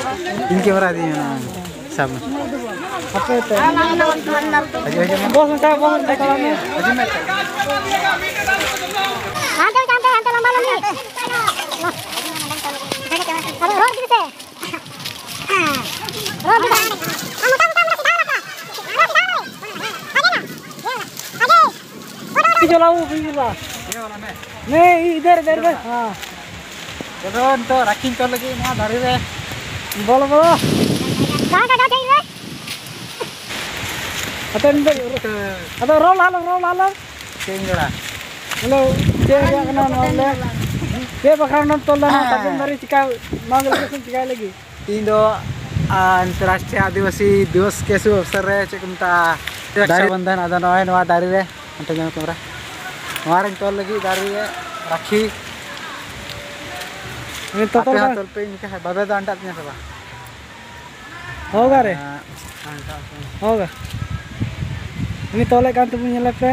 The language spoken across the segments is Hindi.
Ini kamera di mana? Sama. Apa itu? Aja. Bos minta bos kalau ni. Hantar lomba nih. Aduh, roh gitu teh. Roh bisa. Jauh lah. नहीं इधर हाँ चलो तो रखी तो लगी ना धरी रे बोलो बोलो कहाँ जाइए अतो रोल हालो कें जोड़ा हेलो क्या करना नॉले क्या बखाना तो लाना tapi dari चिका मांगल के चिका lagi तीन दो अंतर्राष्ट्रीय आदिवासी दिवस के शुभ अवसर रे चेकमता रक्षाबंधन आदा नवा नवा दारी रे अंत जन कमरा हमारे तो लगी दारी रे राखी ini total तो पे इनका है बाबा दांटा nya सब होगा रे होगा ini tolek kan tuh punya lepe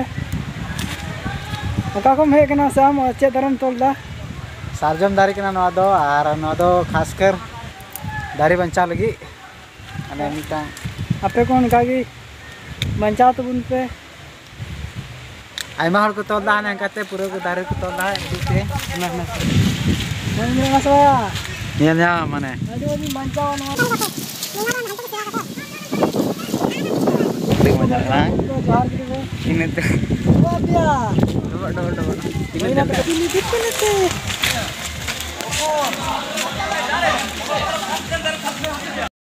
oka kom hek na sam che daram tol da सार्जम दारी कना नवा दो आर नवा दो खासकर दारी बंचा लगी अने मिता ape kon kagi बंचाओ तो बुन पे आयमा हर को तोल दा ने कते पूरा को दारी को तोल दा दिते ना ini masalah nya माने aduh ini बंचाओ ना देख मजा ना जहार gitu ini tuh wah dia दो ini apa ini gitu